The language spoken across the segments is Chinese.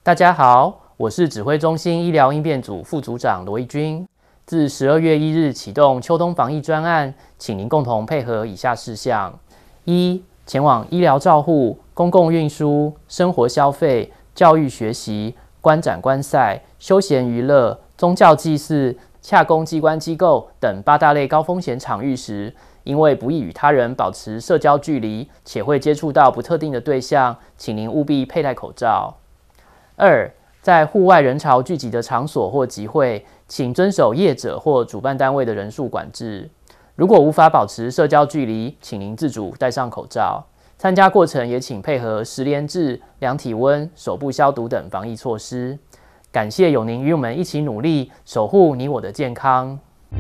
大家好，我是指挥中心医疗应变组副组长罗义军。自12月1日启动秋冬防疫专案，请您共同配合以下事项：一、前往医疗照护、公共运输、生活消费、教育学习、观展观赛、休闲娱乐、宗教祭祀、洽公机关机构等8大类高风险场域时，因为不易与他人保持社交距离，且会接触到不特定的对象，请您务必佩戴口罩。2、在户外人潮聚集的场所或集会，请遵守业者或主办单位的人数管制。如果无法保持社交距离，请您自主戴上口罩。参加过程也请配合实联制、量体温、手部消毒等防疫措施。感谢有您与我们一起努力，守护你我的健康。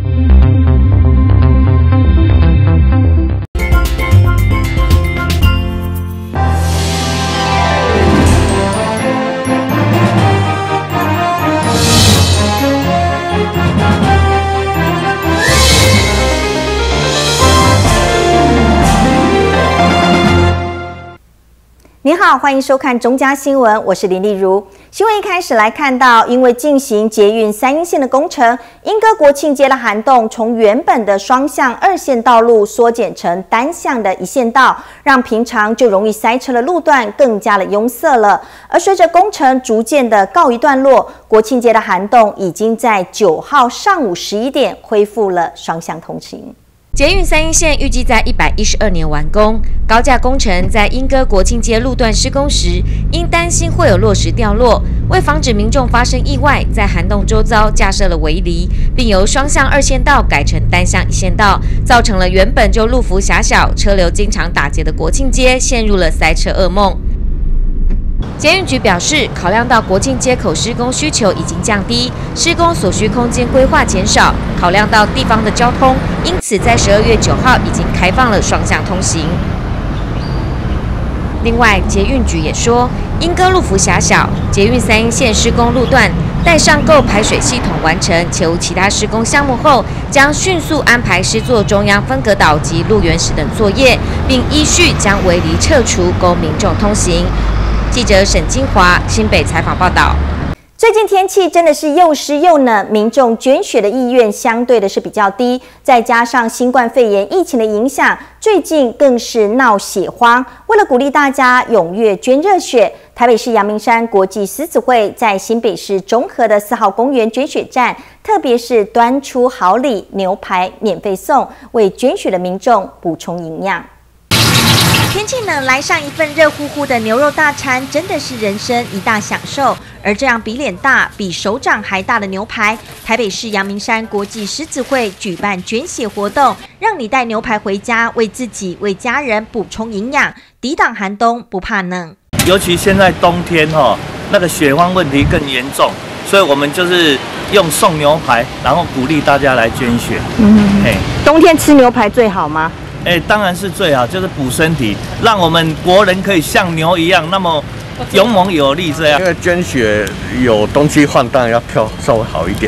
您好，欢迎收看中嘉新闻，我是林丽如。新闻一开始来看到，因为进行捷运3鶯线的工程，莺歌国庆街的涵洞从原本的双向2线道路缩减成单向的1线道，让平常就容易塞车的路段更加的拥塞了。而随着工程逐渐的告一段落，国庆街的涵洞已经在9号上午11点恢复了双向通行。 捷运3鶯线预计在112年完工，高架工程在莺歌国庆街路段施工时，因担心会有落石掉落，为防止民众发生意外，在涵洞周遭架设了围篱，并由双向2线道改成单向1线道，造成了原本就路幅狭小、车流经常打结的国庆街陷入了塞车噩梦。捷运局表示，考量到国庆街口施工需求已经降低，施工所需空间规划减少，考量到地方的交通，因此在12月9号已经开放了双向通行。另外，捷运局也说，莺歌路幅狭小，捷运3鶯线施工路段待上购排水系统完成且无其他施工项目后，将迅速安排施作中央分隔岛及路缘石等作业，并依序将围篱撤除，供民众通行。记者沈金华新北采访报道。 最近天气真的是又湿又冷，民众捐血的意愿相对的是比较低，再加上新冠肺炎疫情的影响，最近更是闹血荒。为了鼓励大家踊跃捐热血，台北市阳明山国际狮子会在新北市中和的4号公园捐血站，特别是端出好礼牛排免费送，为捐血的民众补充营养。天气冷，来上一份热乎乎的牛肉大餐，真的是人生一大享受。而这样比脸大、比手掌还大的牛排，台北市阳明山国际狮子会举办捐血活动，让你带牛排回家，为自己、为家人补充营养，抵挡寒冬，不怕冷。 尤其现在冬天那个血荒问题更严重，所以我们就是用送牛排，然后鼓励大家来捐血。 冬天吃牛排最好吗？ 当然是最好，就是补身体，让我们国人可以像牛一样那么勇猛有力这样。 因为捐血有东西换，当然要票稍微好一点。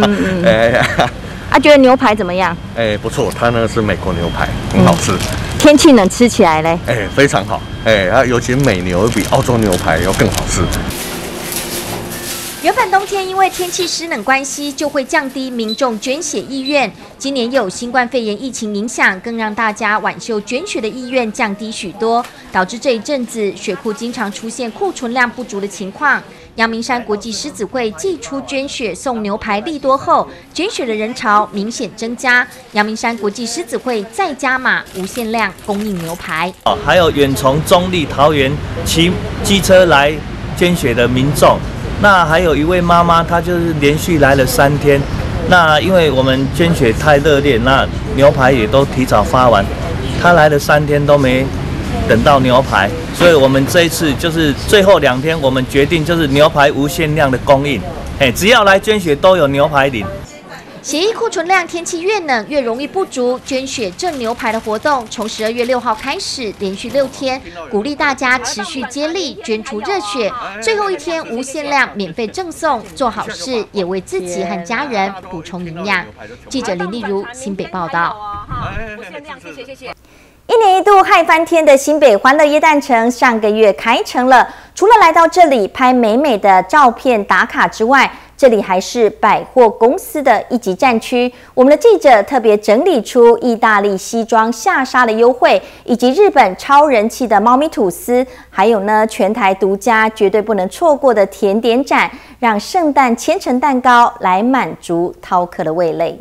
觉得牛排怎么样？ 不错，它那个是美国牛排，很好吃。 天气冷吃起来嘞？ 非常好。尤其美牛比澳洲牛排要更好吃。 原本冬天因为天气湿冷关系，就会降低民众捐血意愿。今年又有新冠肺炎疫情影响，更让大家挽救捐血的意愿降低许多，导致这一阵子血库经常出现库存量不足的情况。阳明山国际狮子会祭出捐血送牛排利多后，捐血的人潮明显增加。阳明山国际狮子会再加码无限量供应牛排。 还有远从中立、桃园骑机车来捐血的民众。那还有一位妈妈，她就是连续来了3天。那因为我们捐血太热烈，那牛排也都提早发完，她来了3天都没等到牛排，所以我们这一次就是最后2天，我们决定就是牛排无限量的供应。只要来捐血都有牛排领。 血液库存量天气越冷越容易不足，捐血赠牛排的活动从12月6号开始，连续6天，鼓励大家持续接力捐出热血，最后1天无限量免费赠送，做好事也为自己和家人补充营养。记者林丽如新北报道。 哈，我限量，谢谢谢谢。 一年一度嗨翻天的新北欢乐耶诞城上个月开城了。除了来到这里拍美美的照片打卡之外，这里还是百货公司的一级战区。我们的记者特别整理出意大利西装下杀的优惠，以及日本超人气的猫咪吐司，还有呢全台独家绝对不能错过的甜点展，让圣诞千层蛋糕来满足饕客的味蕾。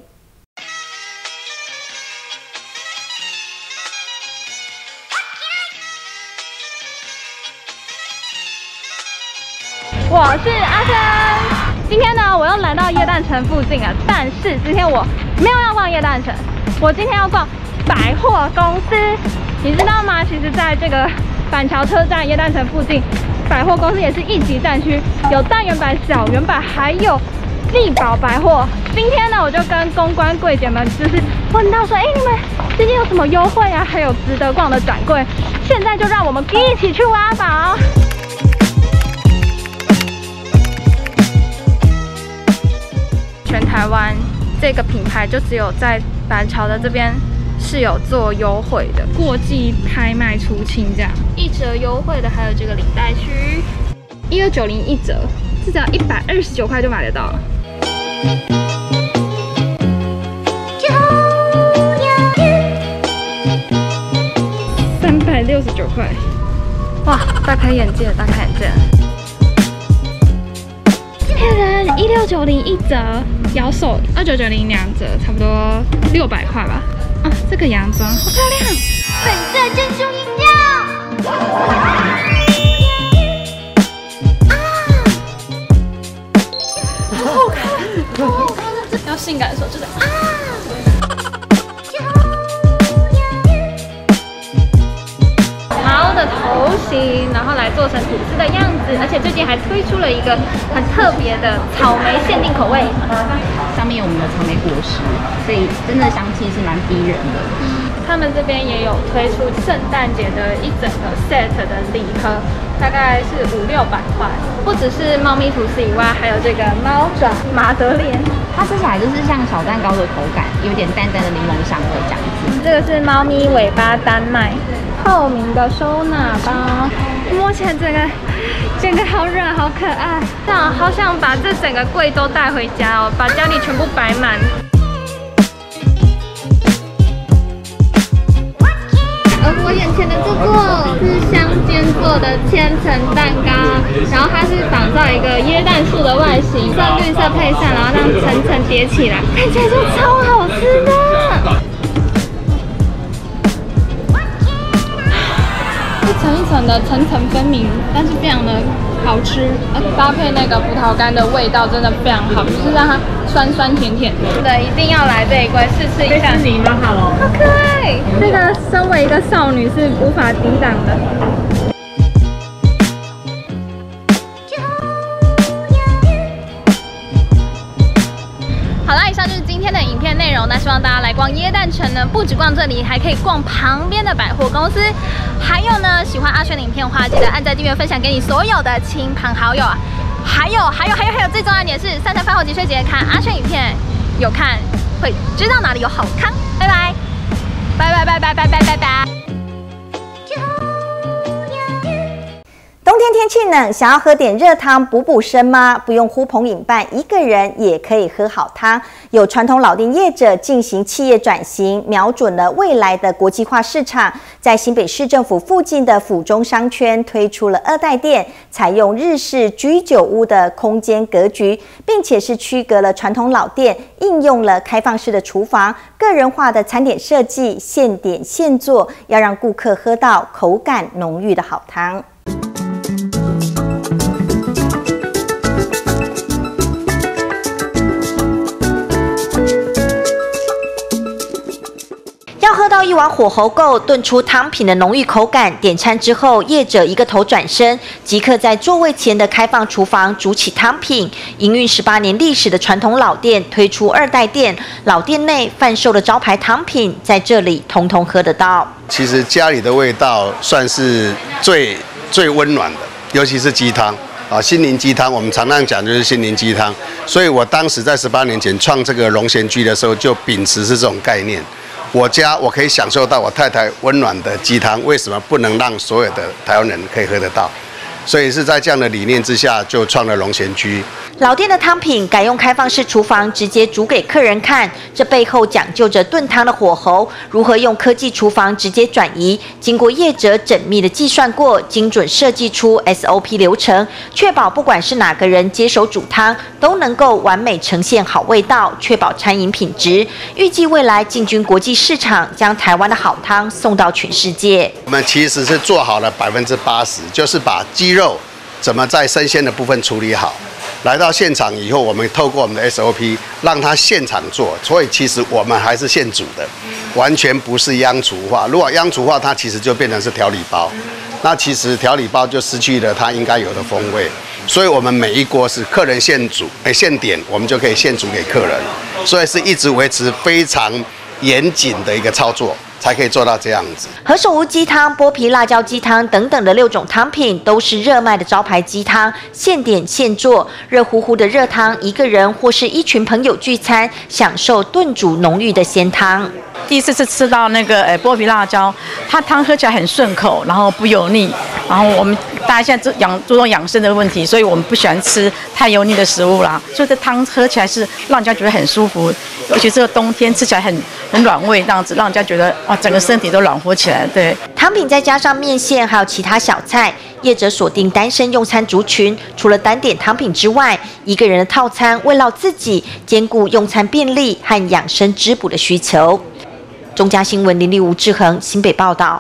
我是阿生，今天呢，我又来到耶诞城附近了。但是今天我没有要逛耶诞城，我今天要逛百货公司。你知道吗？其实在这个板桥车站耶诞城附近，百货公司也是一级战区，有大圆板、小圆板，还有力宝百货。今天呢，我就跟公关柜姐们就是问到说，你们最近有什么优惠啊？还有值得逛的展柜。现在就让我们一起去挖宝。全台湾这个品牌就只有在板桥的这边是有做优惠的，过季拍卖出清这样，1折优惠的还有这个领带区，12901折，至少129块就买得到了。369块，哇，大开眼界，大开眼界！骗人，16901折，摇手2990 2折，差不多600块吧。啊，这个洋装好漂亮， 粉色珍珠饮料。 好好看，好好看！要性感的时候就是啊。猫的头型，然后来做成吐司的样子，而且最近还推出了一个很特别的草莓限定口味， 上面有我们的草莓果实，所以真的香气是蛮逼人的。 他们这边也有推出圣诞节的一整个 set 的礼盒，大概是500-600块。不只是猫咪吐司以外，还有这个猫爪马德莲， 它吃起来就是像小蛋糕的口感，有点淡淡的柠檬香味这样子。 这个是猫咪尾巴丹麦。透明的收纳包，摸起来整个好软好可爱，这样好想把这整个柜都带回家哦，把家里全部摆满。而我眼前的这个是香煎做的千层蛋糕，然后它是仿照一个椰蛋树的外形，绿色配上，然后让层层叠起来，看起来就超好吃的。一层一层的，层层分明，但是非常的好吃，搭配那个葡萄干的味道真的非常好，就是让它酸酸甜甜的。对，一定要来这一柜试吃一下。试就好了。好可爱，这个身为一个少女是无法抵挡的。好啦，以上就是今天的影片内容。那希望大家来逛耶诞城呢，不止逛这里，还可以逛旁边的百货公司。还有呢，喜欢阿轩的影片的话，记得按赞、订阅、分享给你所有的亲朋好友啊。还有，最重要一点是，3餐饭后即睡节看阿轩影片，有看会知道哪里有好康。拜拜，拜拜拜拜拜拜拜拜。 冬天天气冷，想要喝点热汤补补身吗？不用呼朋引伴，一个人也可以喝好汤。有传统老店业者进行企业转型，瞄准了未来的国际化市场，在新北市政府附近的府中商圈推出了2代店，采用日式居酒屋的空间格局，并且是区隔了传统老店，应用了开放式的厨房、个人化的餐点设计，现点现做，要让顾客喝到口感浓郁的好汤。要喝到一碗火候够、炖出汤品的浓郁口感，点餐之后，业者一个头转身，即刻在座位前的开放厨房煮起汤品。营运18年历史的传统老店推出2代店，老店内贩售的招牌汤品，在这里通通喝得到。 其实家里的味道算是最温暖的，尤其是鸡汤。心灵鸡汤，我们常常讲就是心灵鸡汤，所以我当时在18年前创这个龙贤居的时候，就秉持是这种概念。 我可以享受到我太太温暖的鸡汤，为什么不能让所有的台湾人可以喝得到？所以是在这样的理念之下，就创了龙贤居。 老店的汤品改用开放式厨房，直接煮给客人看，这背后讲究着炖汤的火候，如何用科技厨房直接转移，经过业者缜密的计算过，精准设计出 SOP 流程，确保不管是哪个人接手煮汤，都能够完美呈现好味道，确保餐饮品质。预计未来进军国际市场，将台湾的好汤送到全世界。 我们其实是做好了80%，就是把鸡肉怎么在生鲜的部分处理好。来到现场以后，我们透过我们的 SOP 让它现场做，所以其实我们还是现煮的，完全不是央厨化。如果央厨化，它其实就变成是调理包，那其实调理包就失去了它应该有的风味。所以我们每一锅是客人现煮，现点，我们就可以现煮给客人，所以是一直维持非常严谨的一个操作，才可以做到这样子。 何首乌鸡汤、剥皮辣椒鸡汤等等的6种汤品，都是热卖的招牌鸡汤，现点现做，热乎乎的热汤，一个人或是一群朋友聚餐，享受炖煮浓郁的鲜汤。 第一次是吃到那个剥皮辣椒，它汤喝起来很顺口，然后不油腻。然后我们大家现在注重养生的问题，所以我们不喜欢吃太油腻的食物啦。所以这汤喝起来是让人家觉得很舒服，尤其这个冬天吃起来很暖胃，这样子让人家觉得哇，整个身体都暖和起来。对， 汤品再加上面线，还有其他小菜。业者锁定单身用餐族群，除了单点汤品之外，一个人的套餐慰劳自己，兼顾用餐便利和养生滋补的需求。中嘉新闻林立吴志恒新北报道。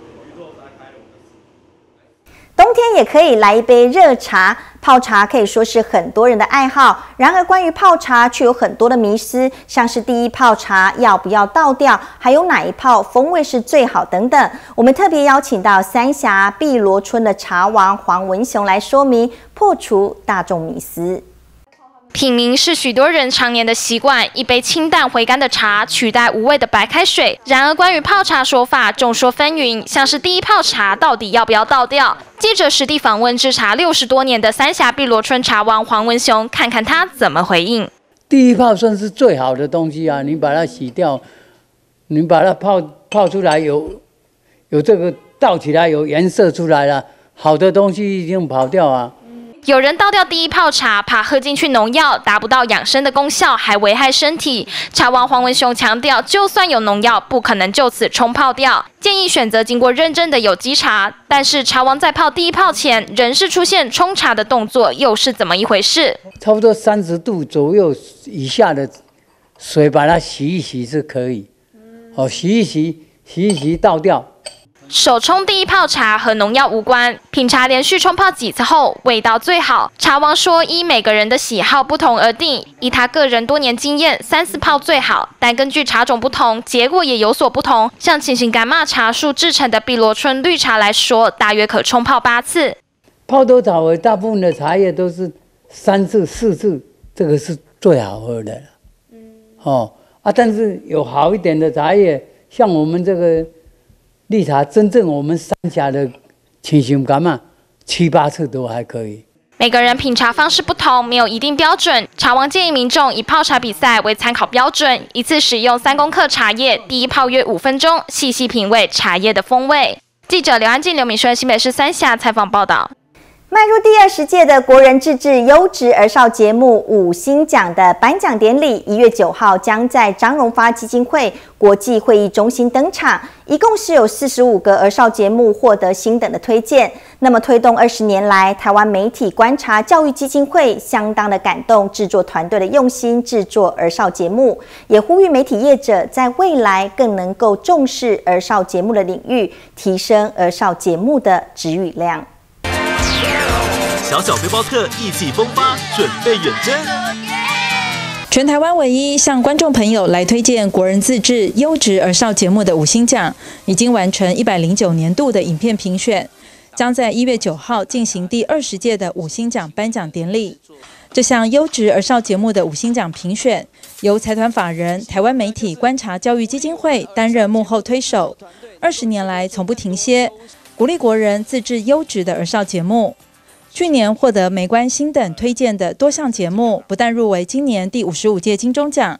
冬天也可以来一杯热茶，泡茶可以说是很多人的爱好。然而，关于泡茶却有很多的迷思，像是第一泡茶要不要倒掉，还有哪一泡风味是最好等等。我们特别邀请到三峡碧螺春的茶王黄文雄来说明，破除大众迷思。 品茗是许多人常年的习惯，一杯清淡回甘的茶取代无味的白开水。然而，关于泡茶说法众说纷纭，像是第一泡茶到底要不要倒掉？记者实地访问制茶60多年的三峡碧螺春茶王黄文雄，看看他怎么回应。 第一泡算是最好的东西啊，你把它洗掉，你把它泡出来有这个倒起来有颜色出来了，好的东西一定跑掉啊。 有人倒掉第一泡茶，怕喝进去农药达不到养生的功效，还危害身体。茶王黄文雄强调，就算有农药，不可能就此冲泡掉，建议选择经过认证的有机茶。但是茶王在泡第一泡前，仍是出现冲茶的动作，又是怎么一回事？ 差不多30度左右以下的水，把它洗一洗是可以。洗一洗倒掉。 手冲第一泡茶和农药无关，品茶连续冲泡几次后，味道最好。茶王说，依每个人的喜好不同而定，以他个人多年经验，3、4泡最好。但根据茶种不同，结果也有所不同。像青型干麦茶树制成的碧螺春绿茶来说，大约可冲泡8次。 泡多少？大部分的茶叶都是3次、4次，这个是最好喝的。但是有好一点的茶叶，像我们这个绿茶，真正我们三峡的青型干嘛7、8次都还可以。 每个人品茶方式不同，没有一定标准。茶王建议民众以泡茶比赛为参考标准，一次使用3公克茶叶，第一泡约5分钟，细细品味茶叶的风味。记者刘安静、刘敏顺，新北市三峡采访报道。 迈入第20届的国人自制优质儿少节目5星奖的颁奖典礼，1月9号将在张荣发基金会国际会议中心登场。一共是有45个儿少节目获得星等的推荐。那么推动20年来，台湾媒体观察教育基金会相当的感动制作团队的用心制作儿少节目，也呼吁媒体业者在未来更能够重视儿少节目的领域，提升儿少节目的质与量。 小小背包客意气风发，准备远征。 全台湾唯一向观众朋友来推荐国人自制优质儿少节目的5星奖，已经完成109年度的影片评选，将在1月9号进行第20届的5星奖颁奖典礼。这项优质儿少节目的5星奖评选，由财团法人台湾媒体观察教育基金会担任幕后推手，20年来从不停歇，鼓励国人自制优质的儿少节目。去年获得媒观星等推荐的多项节目，不但入围今年第55届金钟奖，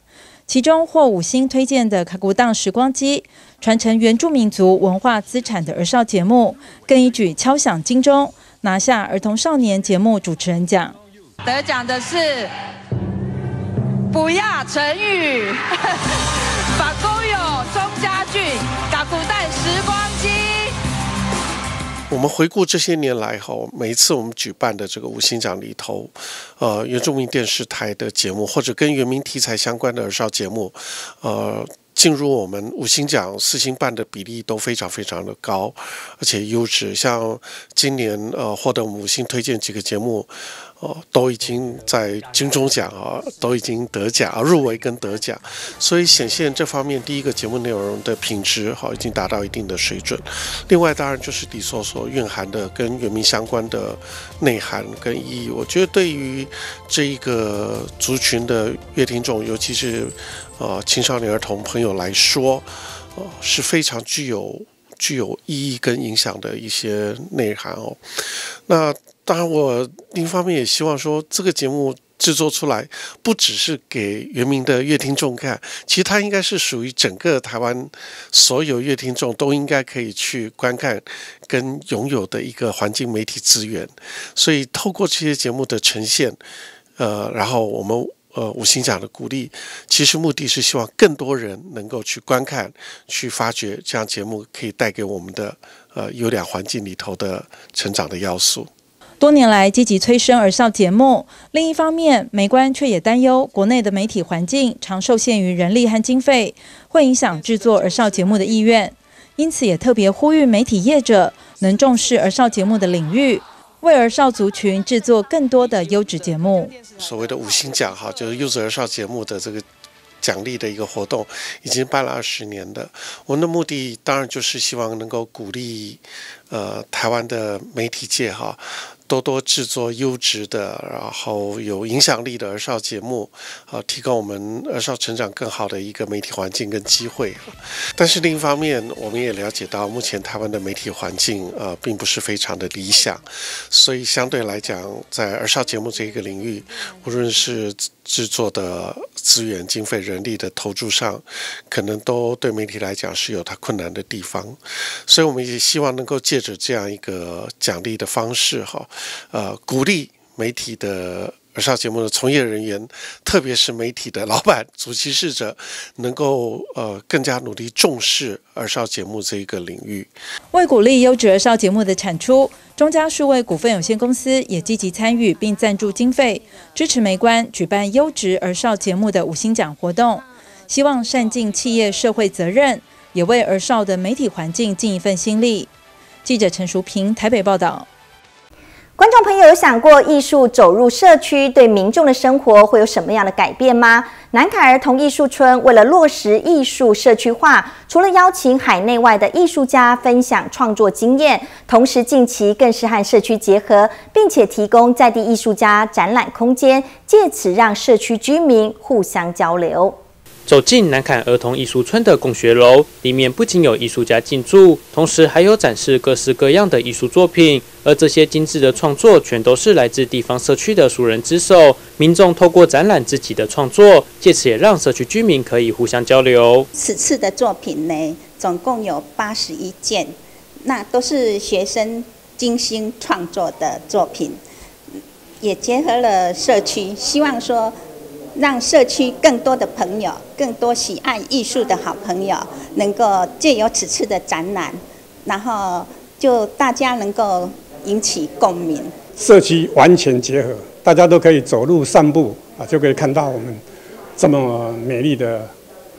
其中获5星推荐的卡古当时光机，传承原住民族文化资产的儿少节目，更一举敲响金钟，拿下儿童少年节目主持人奖。 得奖的是不亚成语法公有钟家俊卡古当时光机。 我们回顾这些年来后，每一次我们举办的这个5星奖里头，原住民电视台的节目或者跟原民题材相关的儿少节目，进入我们5星奖4星半的比例都非常非常的高，而且优质。像今年获得5星推荐几个节目，都已经在金钟奖都已经得奖入围跟得奖，所以显现这方面第一个节目内容的品质已经达到一定的水准。另外当然就是你所蕴含的跟原民相关的内涵跟意义，我觉得对于这一个族群的乐听众，尤其是青少年儿童朋友来说，是非常具有意义跟影响的一些内涵哦。那当然我另一方面也希望说，这个节目制作出来不只是给原民的乐听众看，其实它应该是属于整个台湾所有乐听众都应该可以去观看跟拥有的一个环境媒体资源。所以透过这些节目的呈现，然后我们5星奖的鼓励，其实目的是希望更多人能够去观看、去发掘这样节目可以带给我们的优良环境里头的成长的要素。 多年来积极催生儿少节目，另一方面，媒观却也担忧国内的媒体环境常受限于人力和经费，会影响制作儿少节目的意愿。因此，也特别呼吁媒体业者能重视儿少节目的领域，为儿少族群制作更多的优质节目。 所谓的5星奖就是优质儿少节目的这个奖励的一个活动，已经办了20年的。我们的目的当然就是希望能够鼓励台湾的媒体界多多制作优质的，然后有影响力的儿少节目，提供我们儿少成长更好的一个媒体环境跟机会。但是另一方面，我们也了解到，目前台湾的媒体环境并不是非常的理想，所以相对来讲，在儿少节目这一个领域，无论是制作的资源、经费、人力的投注上，可能都对媒体来讲是有它困难的地方。所以我们也希望能够借着这样一个奖励的方式鼓励媒体的儿少节目的从业人员，特别是媒体的老板、主持事者，能够更加努力重视儿少节目这一个领域。 为鼓励优质儿少节目的产出，中嘉数位股份有限公司也积极参与并赞助经费，支持媒观举办优质儿少节目的5星奖活动，希望善尽企业社会责任，也为儿少的媒体环境尽一份心力。记者陈淑平台北报道。 观众朋友有想过艺术走入社区对民众的生活会有什么样的改变吗？南凯儿童艺术村为了落实艺术社区化，除了邀请海内外的艺术家分享创作经验，同时近期更是和社区结合，并且提供在地艺术家展览空间，借此让社区居民互相交流。 走进南坎儿童艺术村的共学楼，里面不仅有艺术家进驻，同时还有展示各式各样的艺术作品。而这些精致的创作，全都是来自地方社区的熟人之手。民众透过展览自己的创作，借此也让社区居民可以互相交流。 此次的作品呢，总共有81件，那都是学生精心创作的作品，也结合了社区，希望说让社区更多的朋友，更多喜爱艺术的好朋友，能够借由此次的展览，然后就大家能够引起共鸣。 社区完全结合，大家都可以走路散步就可以看到我们这么美丽的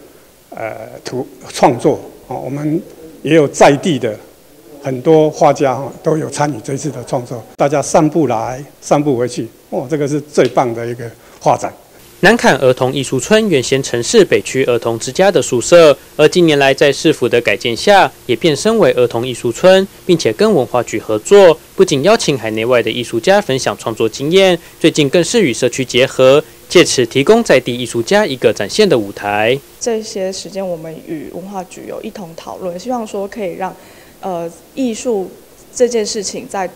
创作我们也有在地的很多画家都有参与这次的创作，大家散步来散步回去，这个是最棒的一个画展。 南坎儿童艺术村原先曾是北区儿童之家的宿舍，而近年来在市府的改建下，也变身为儿童艺术村，并且跟文化局合作，不仅邀请海内外的艺术家分享创作经验，最近更是与社区结合，借此提供在地艺术家一个展现的舞台。 这些时间我们与文化局有一同讨论，希望说可以让艺术这件事情在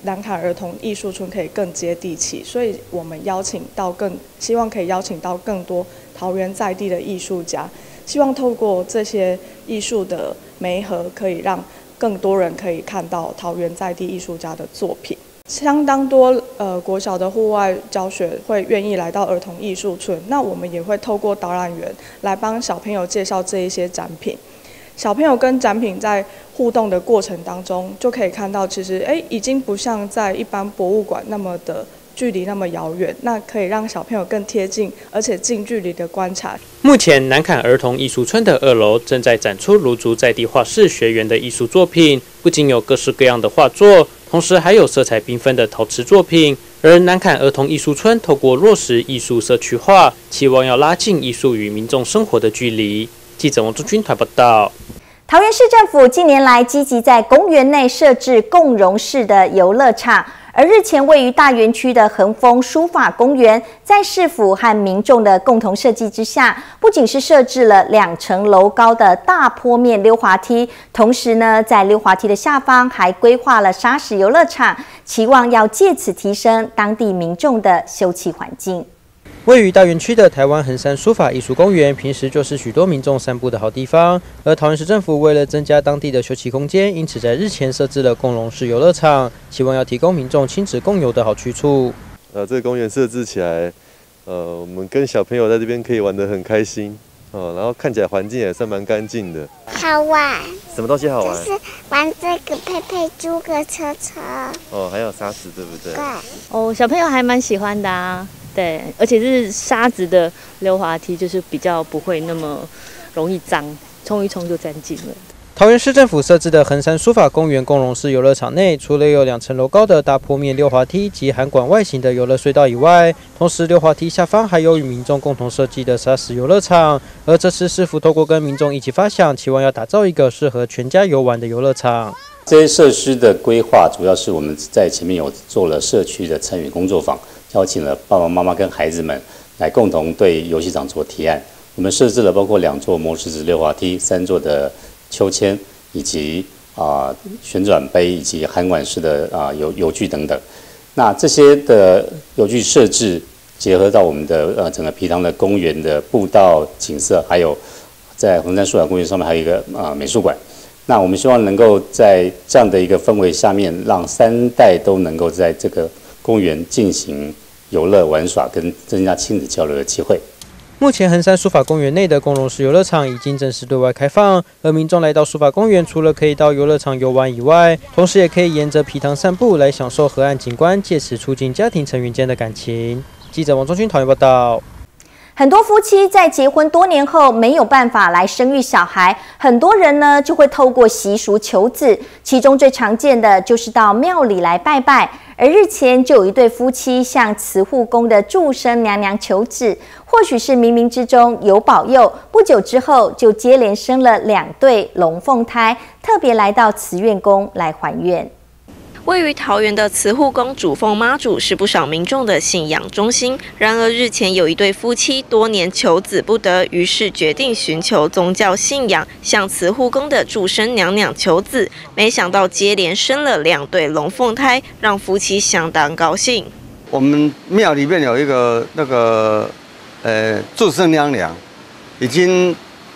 南坎儿童艺术村可以更接地气，所以我们希望可以邀请到更多桃园在地的艺术家，希望透过这些艺术的媒合，可以让更多人可以看到桃园在地艺术家的作品。相当多国小的户外教学会愿意来到儿童艺术村，那我们也会透过导览员来帮小朋友介绍这一些展品。小朋友跟展品在互动的过程当中，就可以看到，其实已经不像在一般博物馆那么的距离那么遥远，那可以让小朋友更贴近，而且近距离的观察。 目前南坎儿童艺术村的2楼正在展出芦竹在地画室学员的艺术作品，不仅有各式各样的画作，同时还有色彩缤纷的陶瓷作品。而南坎儿童艺术村透过落实艺术社区化，期望要拉近艺术与民众生活的距离。记者王忠军台报道。 桃园市政府近年来积极在公园内设置共融式的游乐场，而日前位于大园区的恒丰书法公园，在市府和民众的共同设计之下，不仅是设置了2层楼高的大坡面溜滑梯，同时呢，在溜滑梯的下方还规划了沙石游乐场，期望要借此提升当地民众的休憩环境。 位于大园区的台湾横山书法艺术公园，平时就是许多民众散步的好地方。而桃园市政府为了增加当地的休憩空间，因此在日前设置了共融式游乐场，希望要提供民众亲子共游的好去处。 这个公园设置起来，我们跟小朋友在这边可以玩得很开心，然后看起来环境也算蛮干净的。 好玩。 什么东西好玩？ 就是玩这个佩猪个车车。 还有沙石，对不对？ 对。小朋友还蛮喜欢的啊。对，而且是沙子的溜滑梯，就是比较不会那么容易脏，冲一冲就干净了。 桃园市政府设置的横山书法公园共融式游乐场内，除了有2层楼高的大坡面溜滑梯及涵管外形的游乐隧道以外，同时溜滑梯下方还有与民众共同设计的沙石游乐场。而这次市府透过跟民众一起发想，期望要打造一个适合全家游玩的游乐场。 这些设施的规划，主要是我们在前面有做了社区的参与工作坊。邀请了爸爸妈妈跟孩子们来共同对游戏场做提案。我们设置了包括2座磨石子溜滑梯、3座的秋千，以及旋转杯以及涵管式的游具等等。那这些的游具设置结合到我们的整个埤塘的公园的步道景色，还有在横山书法公园上面还有一个美术馆。那我们希望能够在这样的一个氛围下面，让3代都能够在这个公园进行游乐玩耍跟增加亲子交流的机会。 目前横山书法公园内的共融式游乐场已经正式对外开放，而民众来到书法公园，除了可以到游乐场游玩以外，同时也可以沿着埤塘散步来享受河岸景观，借此促进家庭成员间的感情。记者王忠军桃园报道。 很多夫妻在结婚多年后没有办法来生育小孩，很多人呢就会透过习俗求子，其中最常见的就是到庙里来拜拜。而日前就有一对夫妻向慈护宫的祝生娘娘求子，或许是冥冥之中有保佑，不久之后就接连生了2对龙凤胎，特别来到慈愿宫来还愿。 位于桃园的慈护宫主凤妈祖是不少民众的信仰中心。然而日前有一对夫妻多年求子不得，于是决定寻求宗教信仰，向慈护宫的祝生娘娘求子。没想到接连生了2对龙凤胎，让夫妻相当高兴。 我们庙里面有一个祝生娘娘，已经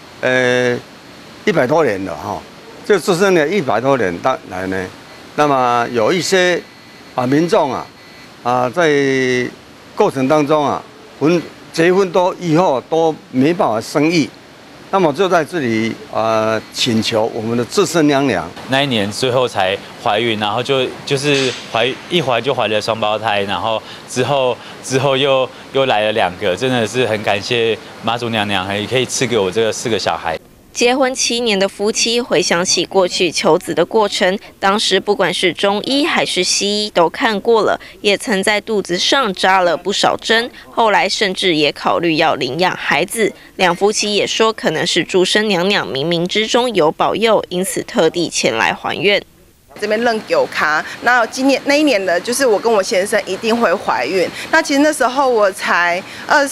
100多年了哈。这祝生娘100多年来呢。那么有一些民众在过程当中结婚以后都没办法生育，那么就在这里请求我们的祝生娘娘。 那一年最后才怀孕，然后就是一怀就怀了双胞胎，然后之后又来了2个，真的是很感谢妈祖娘娘，也可以赐给我这个4个小孩。 结婚7年的夫妻回想起过去求子的过程，当时不管是中医还是西医都看过了，也曾在肚子上扎了不少针，后来甚至也考虑要领养孩子。2夫妻也说可能是祝生娘娘冥冥之中有保佑，因此特地前来还愿。 这边认有卡，那那一年的就是我跟我先生一定会怀孕。那其实那时候我才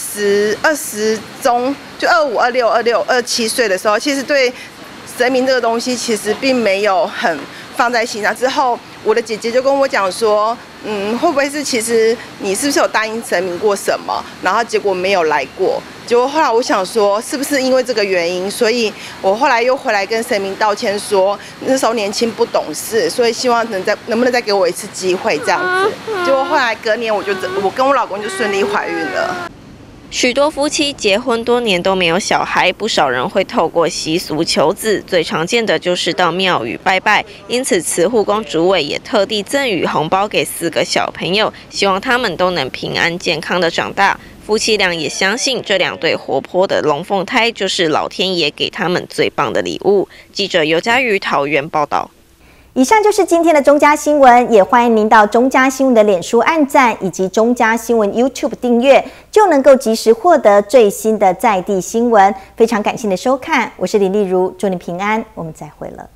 20中，就25、26、27岁的时候，其实对神明这个东西其实并没有很放在心上。之后我的姐姐就跟我讲说，会不会是其实你是不是有答应神明过什么，然后结果没有来过？结果后来我想说，是不是因为这个原因，所以我后来又回来跟神明道歉说，那时候年轻不懂事，所以希望能不能再给我一次机会这样子。结果后来隔年我跟我老公就顺利怀孕了。 许多夫妻结婚多年都没有小孩，不少人会透过习俗求子，最常见的就是到庙宇拜拜。因此，慈护宫主委也特地赠予红包给4个小朋友，希望他们都能平安健康的长大。夫妻俩也相信这2对活泼的龙凤胎就是老天爷给他们最棒的礼物。记者尤嘉瑜桃园报道。 以上就是今天的中嘉新闻，也欢迎您到中嘉新闻的脸书按赞，以及中嘉新闻 YouTube 订阅，就能够及时获得最新的在地新闻。非常感谢您的收看，我是林丽如，祝你平安，我们再会了。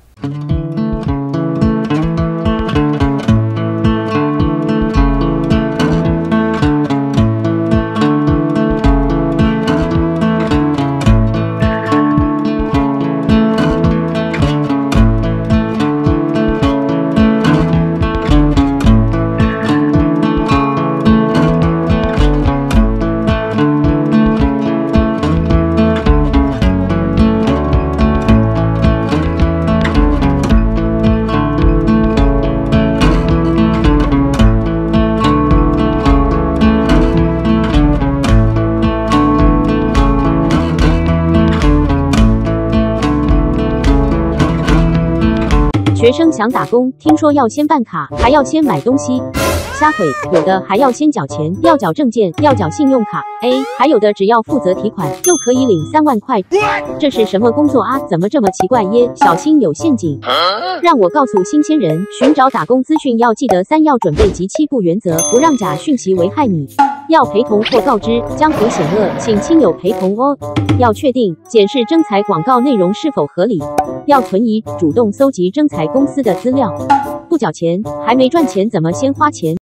学生想打工，听说要先办卡，还要先买东西，瞎毁，有的还要先缴钱，要缴证件，要缴信用卡，还有的只要负责提款就可以领3万块。这是什么工作啊？怎么这么奇怪耶？小心有陷阱！让我告诉新鲜人，寻找打工资讯要记得3要准备及7不原则，不让假讯息危害你。要陪同或告知，江湖险恶，请亲友陪同哦。要确定检视征才广告内容是否合理。要存疑，主动搜集征才公司的资料。不缴钱，还没赚钱，怎么先花钱？